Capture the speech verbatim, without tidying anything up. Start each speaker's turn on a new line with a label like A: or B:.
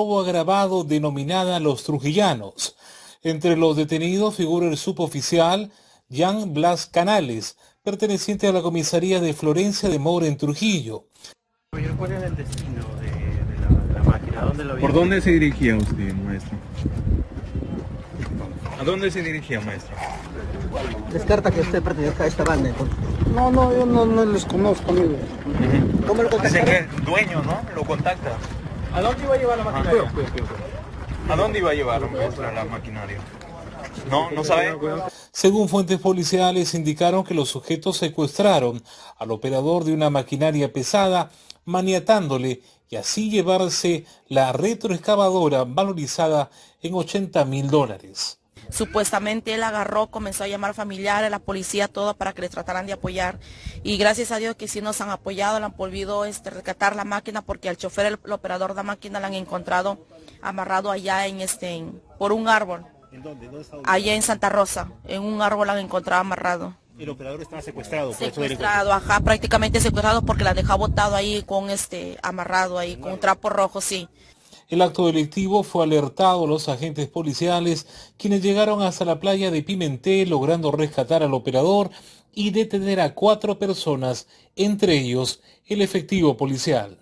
A: robo agravado denominada Los Trujillanos. Entre los detenidos figura el suboficial Jean Blas Canales, perteneciente a la comisaría de Florencia de Moura en Trujillo.
B: ¿Cuál es el destino de, de, la, de la máquina? ¿Dónde lo
C: ¿Por dónde se dirigía usted, maestro? ¿A dónde se dirigía, maestro?
D: Descarta que usted pertenezca a esta banda, entonces.
E: No, no, yo no, no les conozco, amigo.
C: Uh-huh.
D: ¿Cómo lo
C: Dice que
D: contactaron?
C: el dueño, ¿no? Lo contacta.
B: ¿A dónde iba a llevar la maquinaria?
C: ¿A dónde iba a llevar, maestro, la maquinaria? No, no sabe.
A: Según fuentes policiales, indicaron que los sujetos secuestraron al operador de una maquinaria pesada, maniatándole y así llevarse la retroexcavadora valorizada en ochenta mil dólares.
F: Supuestamente él agarró, comenzó a llamar familiares, la policía, todo para que le trataran de apoyar. Y gracias a Dios que sí nos han apoyado, le han volvido este, rescatar la máquina porque al chofer, el, el operador de la máquina, la han encontrado amarrado allá en este, en, por un árbol.
B: ¿En dónde? ¿Dónde está?
F: Allá en Santa Rosa, en un árbol la han encontrado amarrado.
B: El operador estaba secuestrado.
F: Secuestrado, ajá, prácticamente secuestrado porque la han dejado botado ahí con este, amarrado ahí, con un trapo rojo, sí.
A: El acto delictivo fue alertado a los agentes policiales, quienes llegaron hasta la playa de Pimentel logrando rescatar al operador y detener a cuatro personas, entre ellos el efectivo policial.